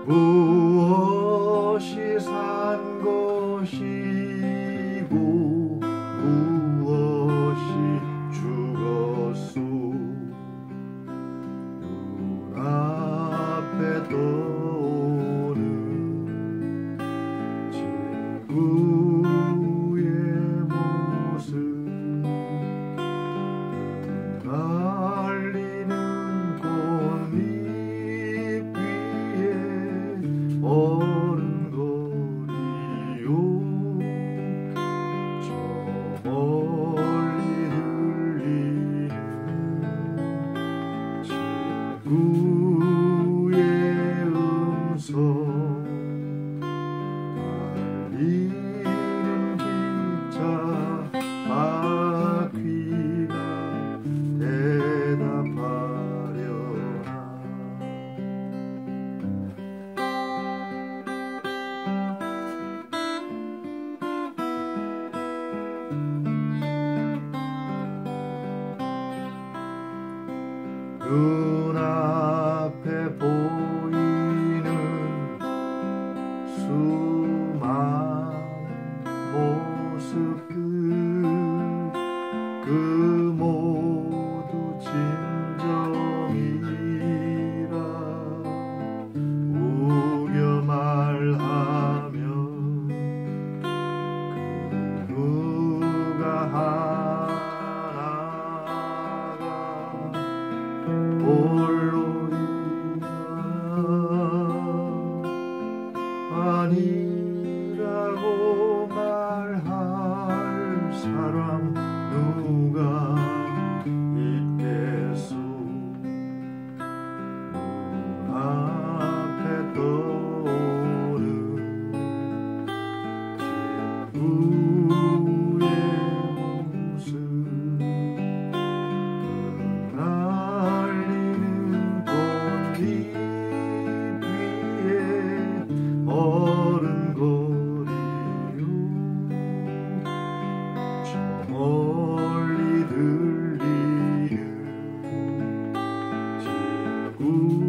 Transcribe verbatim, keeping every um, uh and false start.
무엇이 산 것이고 무엇이 죽었소. 눈앞에 떠오는 친구의 모습, 날리는 꽃잎 위에 어른거리요. 저 멀리 들리는 친구의 음성, 달리는 기차 바퀴가 대답하려나. 눈앞에 보이는 수많은 모습들, 그 모두 진정이라 우겨 말하면 그 누가 하나가 홀로이나 아니라고 말할 사람 누가 있겠소. 눈앞에 떠오른 친구의 모습, 날리는 꽃잎 위에 어른거리요. 저 멀리 들리는 친구